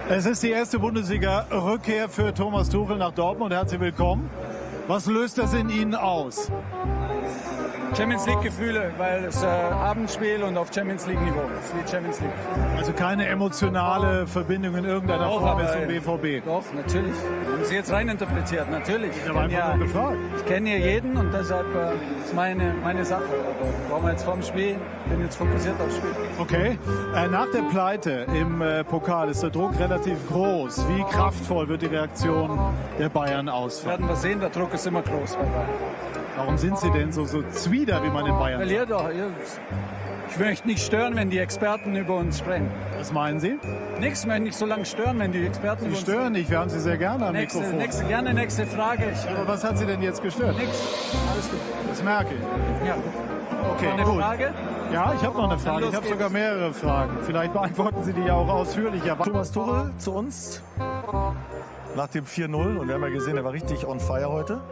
Es ist die erste Bundesliga-Rückkehr für Thomas Tuchel nach Dortmund. Herzlich willkommen. Was löst das in Ihnen aus? Champions League-Gefühle, weil es Abendspiel und auf Champions League-Niveau. Es ist die Champions League. Also keine emotionale Verbindung in irgendeiner Form zum BVB? Doch, natürlich. Haben Sie jetzt reininterpretiert, natürlich. Ich habe einfach nur gefragt. Ich kenne hier jeden und deshalb ist meine Sache. Aber brauchen wir jetzt vorm Spiel, bin jetzt fokussiert aufs Spiel. Okay. Nach der Pleite im Pokal ist der Druck relativ groß. Wie kraftvoll wird die Reaktion der Bayern ausfallen? Werden wir sehen, der Druck ist immer groß bei Bayern. Warum sind Sie denn so zwider, wie man in Bayern sagt? Weil ihr doch. Ich möchte nicht stören, wenn die Experten über uns sprechen. Was meinen Sie? Nichts, möchte nicht so lange stören, wenn die Experten über uns sprechen. Stören nicht, wir haben Sie sehr gerne am Mikrofon. Nächste Frage. Aber was hat Sie denn jetzt gestört? Nichts. Alles gut. Das merke ich. Ja. Okay, eine gut. Frage? Ja, ich habe noch eine Frage. Ich habe sogar mehrere Fragen. Vielleicht beantworten Sie die ja auch ausführlicher. Thomas Tuchel zu uns nach dem 4-0. Und wir haben ja gesehen, er war richtig on fire heute.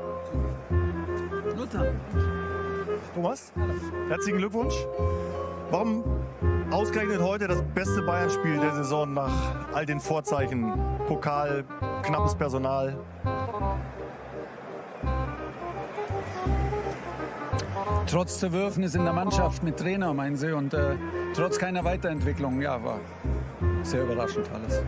Thomas, herzlichen Glückwunsch. Warum ausgerechnet heute das beste Bayern-Spiel der Saison nach all den Vorzeichen? Pokal, knappes Personal. Trotz Zerwürfnis in der Mannschaft mit Trainer, meinen Sie, und trotz keiner Weiterentwicklung, ja, war sehr überraschend alles.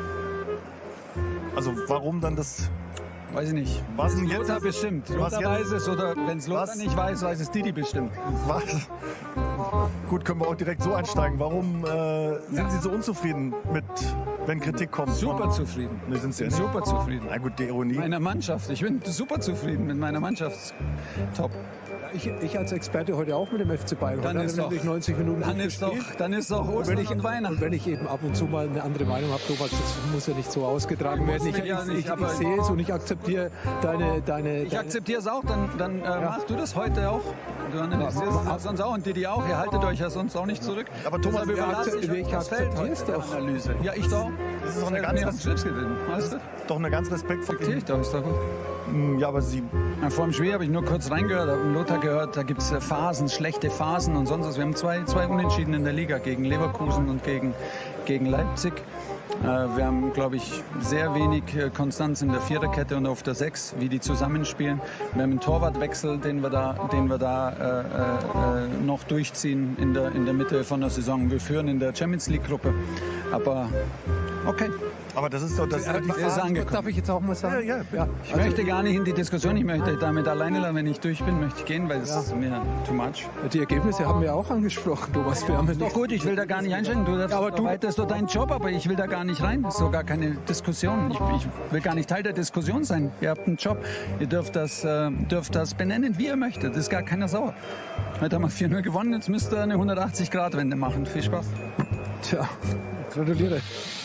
Also warum dann das? Weiß ich nicht. Was denn jetzt? Lothar bestimmt. Lothar weiß es, oder wenn es Lothar nicht weiß, weiß es Didi bestimmt. Was? Gut, können wir auch direkt so einsteigen. Warum sind Sie so unzufrieden mit, wenn Kritik kommt? Super zufrieden. Ne, sind Sie bin super zufrieden. Na gut, die Ironie. Mit meiner Mannschaft. Ich bin super zufrieden mit meiner Mannschaft. Top. Ich als Experte heute auch mit dem FC Bayern. Dann ist doch 90 Minuten dann ist doch Ostern und Weihnachten. Und wenn ich eben ab und zu mal eine andere Meinung habe, Thomas, das muss ja nicht so ausgetragen werden. Ich sehe es und ich akzeptiere deine Ich akzeptiere es auch, dann machst du das heute auch. Du analysierst es sonst auch und Didi auch. Ihr haltet euch ja sonst auch nicht zurück. Aber Thomas, ich akzeptiere es doch. Analyse. Ja, ich doch. Das ist doch eine ganz respektvolle. Ich doch, ist doch gut. Ja, aber Sie... Vor dem Spiel habe ich nur kurz reingehört, habe Lothar gehört, da gibt es Phasen, schlechte Phasen und sonst was. Wir haben zwei Unentschieden in der Liga, gegen Leverkusen und gegen Leipzig. Wir haben, glaube ich, sehr wenig Konstanz in der Viererkette und auf der 6, wie die zusammenspielen. Wir haben einen Torwartwechsel, den wir da noch durchziehen in der Mitte von der Saison. Wir führen in der Champions League Gruppe, aber okay. Aber das ist doch das. Ist angekommen. Darf ich jetzt auch mal sagen? Ja. Ich möchte gar nicht in die Diskussion. Ich möchte damit alleine lassen. Wenn ich durch bin, möchte ich gehen, weil es ist mir too much. Die Ergebnisse haben wir auch angesprochen, Thomas. Wir haben ist doch gut, ich will da gar nicht einsteigen. Du arbeitest doch deinen Job, aber ich will da gar nicht rein. Das ist doch gar keine Diskussion. Ich will gar nicht Teil der Diskussion sein. Ihr habt einen Job. Ihr dürft das benennen, wie ihr möchtet. Das ist gar keiner sauer. Heute haben wir 4-0 gewonnen. Jetzt müsst ihr eine 180-Grad-Wende machen. Viel Spaß. Tja, gratuliere.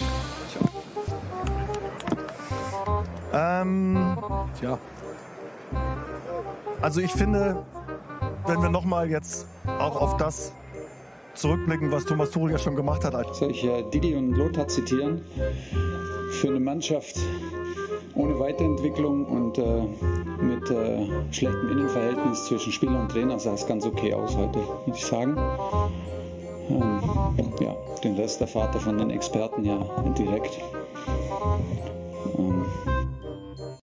Ja. Also ich finde, wenn wir nochmal jetzt auch auf das zurückblicken, was Thomas Tuchel ja schon gemacht hat. Soll ich Didi und Lothar zitieren? Für eine Mannschaft ohne Weiterentwicklung und mit schlechtem Innenverhältnis zwischen Spieler und Trainer sah es ganz okay aus heute, würde ich sagen. Ja, den Rest der Vater von den Experten ja direkt.